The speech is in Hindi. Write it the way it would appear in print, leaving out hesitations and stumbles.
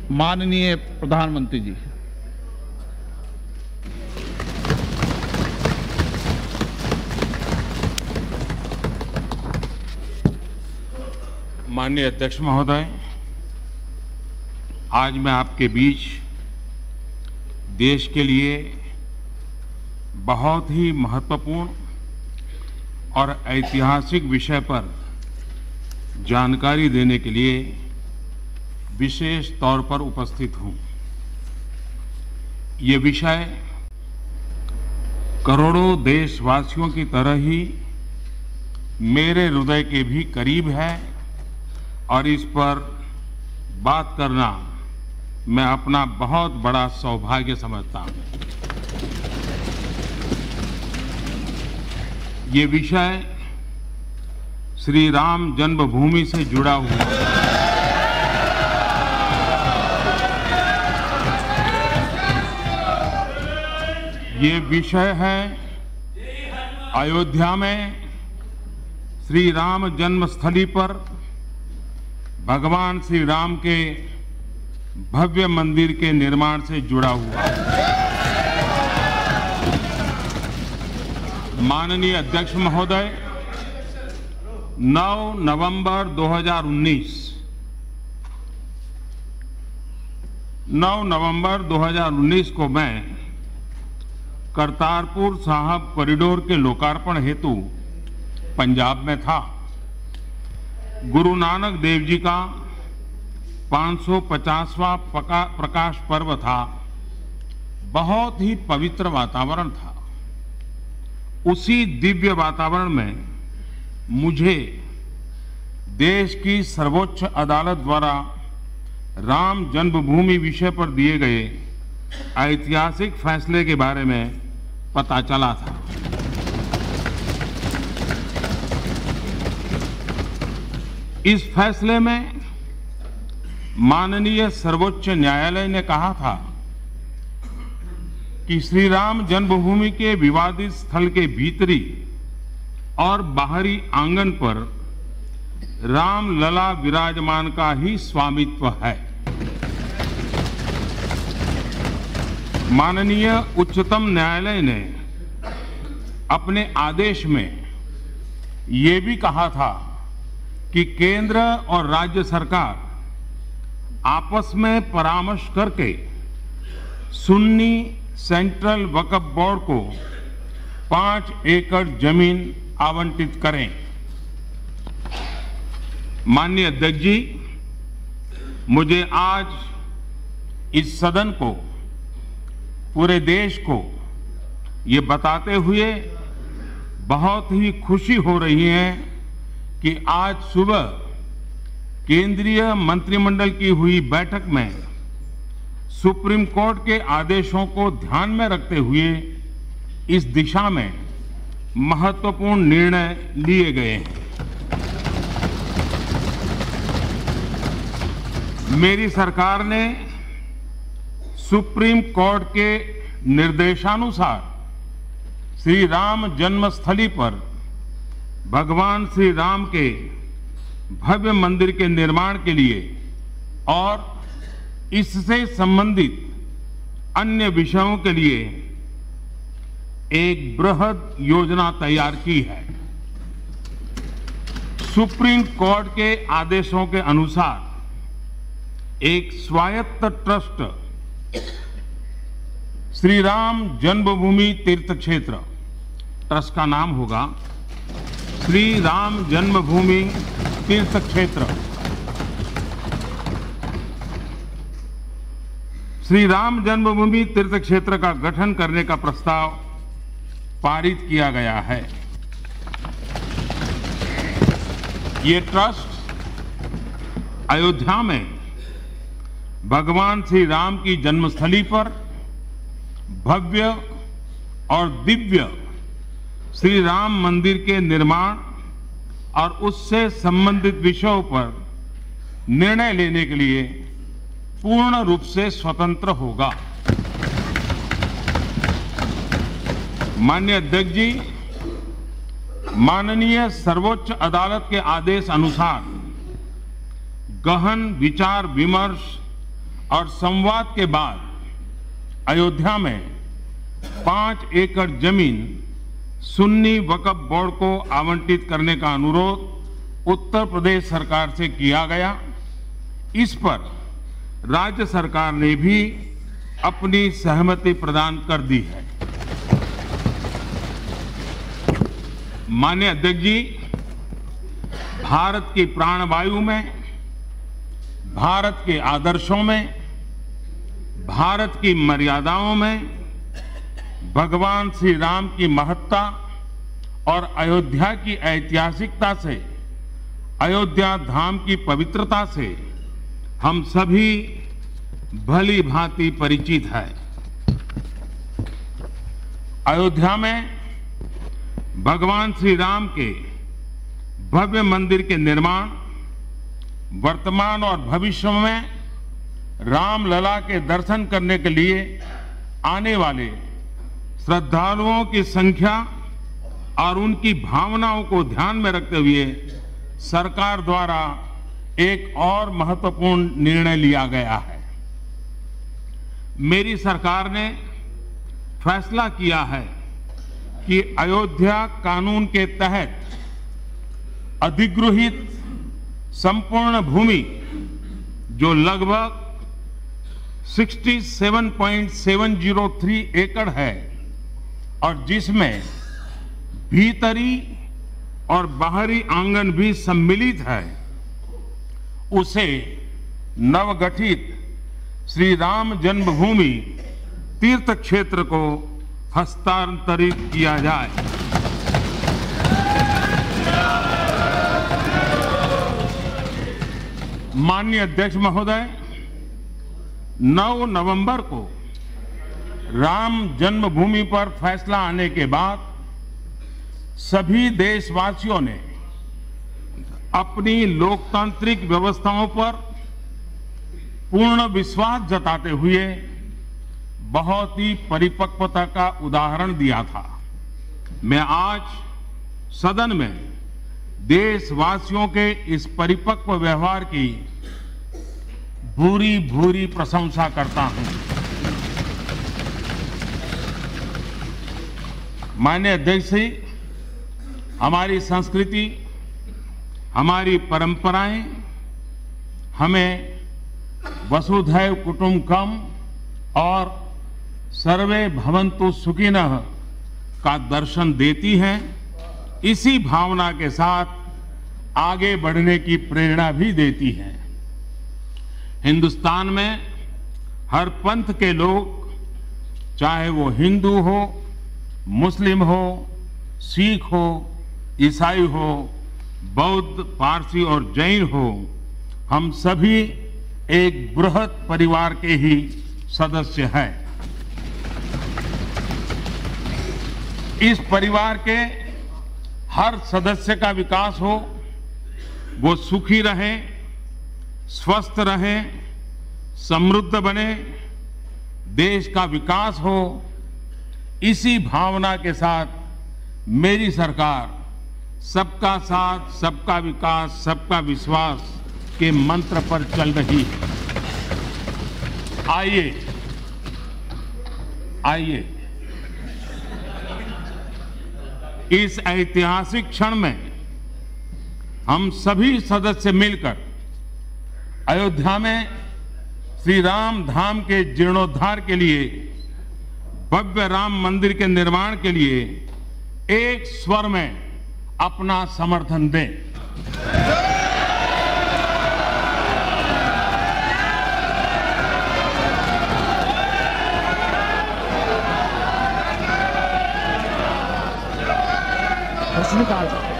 माननीय प्रधानमंत्री जी। माननीय अध्यक्ष महोदय, आज मैं आपके बीच देश के लिए बहुत ही महत्वपूर्ण और ऐतिहासिक विषय पर जानकारी देने के लिए विशेष तौर पर उपस्थित हूं। ये विषय करोड़ों देशवासियों की तरह ही मेरे हृदय के भी करीब है और इस पर बात करना मैं अपना बहुत बड़ा सौभाग्य समझता हूं। ये विषय श्री राम जन्मभूमि से जुड़ा हुआ है। ये विषय है अयोध्या में श्री राम जन्मस्थली पर भगवान श्री राम के भव्य मंदिर के निर्माण से जुड़ा हुआ है। माननीय अध्यक्ष महोदय, 9 नवंबर 2019 को मैं करतारपुर साहिब कॉरिडोर के लोकार्पण हेतु पंजाब में था। गुरु नानक देव जी का 550वां प्रकाश पर्व था। बहुत ही पवित्र वातावरण था। उसी दिव्य वातावरण में मुझे देश की सर्वोच्च अदालत द्वारा राम जन्मभूमि विषय पर दिए गए ऐतिहासिक फैसले के बारे में पता चला था। इस फैसले में माननीय सर्वोच्च न्यायालय ने कहा था कि श्री राम जन्मभूमि के विवादित स्थल के भीतरी और बाहरी आंगन पर राम लला विराजमान का ही स्वामित्व है। माननीय उच्चतम न्यायालय ने अपने आदेश में ये भी कहा था कि केंद्र और राज्य सरकार आपस में परामर्श करके सुन्नी सेंट्रल वक्फ बोर्ड को 5 एकड़ जमीन आवंटित करें। माननीय अध्यक्ष जी, मुझे आज इस सदन को, पूरे देश को ये बताते हुए बहुत ही खुशी हो रही है कि आज सुबह केंद्रीय मंत्रिमंडल की हुई बैठक में सुप्रीम कोर्ट के आदेशों को ध्यान में रखते हुए इस दिशा में महत्वपूर्ण निर्णय लिए गए हैं। मेरी सरकार ने सुप्रीम कोर्ट के निर्देशानुसार श्री राम जन्मस्थली पर भगवान श्री राम के भव्य मंदिर के निर्माण के लिए और इससे संबंधित अन्य विषयों के लिए एक बृहद योजना तैयार की है। सुप्रीम कोर्ट के आदेशों के अनुसार एक स्वायत्त ट्रस्ट श्री राम जन्मभूमि तीर्थ क्षेत्र, ट्रस्ट का नाम होगा श्री राम जन्मभूमि तीर्थ क्षेत्र, श्री राम जन्मभूमि तीर्थ क्षेत्र का गठन करने का प्रस्ताव पारित किया गया है। ये ट्रस्ट अयोध्या में भगवान श्री राम की जन्मस्थली पर भव्य और दिव्य श्री राम मंदिर के निर्माण और उससे संबंधित विषयों पर निर्णय लेने के लिए पूर्ण रूप से स्वतंत्र होगा। माननीय अध्यक्ष जी, माननीय सर्वोच्च अदालत के आदेश अनुसार गहन विचार विमर्श और संवाद के बाद अयोध्या में 5 एकड़ जमीन सुन्नी वक्फ बोर्ड को आवंटित करने का अनुरोध उत्तर प्रदेश सरकार से किया गया। इस पर राज्य सरकार ने भी अपनी सहमति प्रदान कर दी है। माननीय अध्यक्ष जी, भारत की प्राणवायु में, भारत के आदर्शों में, भारत की मर्यादाओं में भगवान श्री राम की महत्ता और अयोध्या की ऐतिहासिकता से, अयोध्या धाम की पवित्रता से हम सभी भली भांति परिचित है। अयोध्या में भगवान श्री राम के भव्य मंदिर के निर्माण, वर्तमान और भविष्य में रामलला के दर्शन करने के लिए आने वाले श्रद्धालुओं की संख्या और उनकी भावनाओं को ध्यान में रखते हुए सरकार द्वारा एक और महत्वपूर्ण निर्णय लिया गया है। मेरी सरकार ने फैसला किया है कि अयोध्या कानून के तहत अधिगृहित संपूर्ण भूमि जो लगभग 67.703 एकड़ है और जिसमें भीतरी और बाहरी आंगन भी सम्मिलित है, उसे नवगठित श्री राम जन्मभूमि तीर्थ क्षेत्र को हस्तांतरित किया जाए। माननीय अध्यक्ष महोदय, 9 नवंबर को राम जन्मभूमि पर फैसला आने के बाद सभी देशवासियों ने अपनी लोकतांत्रिक व्यवस्थाओं पर पूर्ण विश्वास जताते हुए बहुत ही परिपक्वता का उदाहरण दिया था। मैं आज सदन में देशवासियों के इस परिपक्व व्यवहार की भूरी भूरी प्रशंसा करता हूं। माननीय अध्यक्ष जी, हमारी संस्कृति, हमारी परंपराएं हमें वसुधैव कुटुंबकम और सर्वे भवन्तु सुखिनः का दर्शन देती हैं। इसी भावना के साथ आगे बढ़ने की प्रेरणा भी देती है। हिंदुस्तान में हर पंथ के लोग, चाहे वो हिंदू हो, मुस्लिम हो, सिख हो, ईसाई हो, बौद्ध, पारसी और जैन हो, हम सभी एक बृहत परिवार के ही सदस्य हैं। इस परिवार के हर सदस्य का विकास हो, वो सुखी रहे, स्वस्थ रहे, समृद्ध बने, देश का विकास हो, इसी भावना के साथ मेरी सरकार सबका साथ, सबका विकास, सबका विश्वास के मंत्र पर चल रही है। आइए इस ऐतिहासिक क्षण में हम सभी सदस्य मिलकर अयोध्या में श्री राम धाम के जीर्णोद्धार के लिए, भव्य राम मंदिर के निर्माण के लिए एक स्वर में अपना समर्थन दें। रजनीकांत